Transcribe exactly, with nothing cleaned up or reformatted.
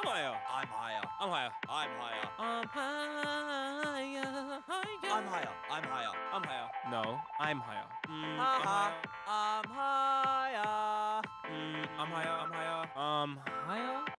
I'm higher. I'm higher. I'm higher. I'm higher. I'm higher. Higher. I'm higher. I'm higher. I'm higher. No, I'm higher. Mm, I'm Haha. higher. I'm higher. Mm, I'm higher.